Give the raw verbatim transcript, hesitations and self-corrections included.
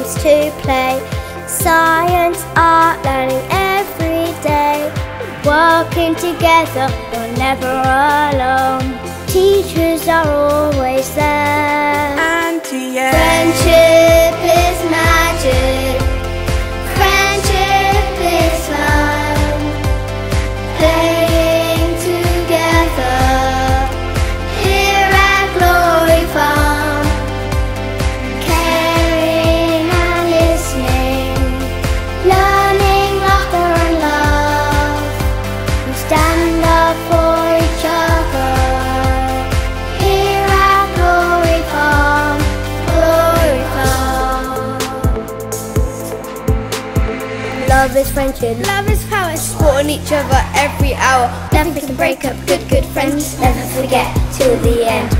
games to play. Science, art, learning every day. Working together, we're never alone. Teachers are always there. Auntie, yeah. Friendship is magic. Friendship is fun. Playing together here at Glory Farm. Caring and listening, learning laughter and love. We stand up for each other here at Glory Farm. Glory Farm. Love is friendship. Love is power, supporting each other every hour. Never can break up, good, good friends. Never forget till the end.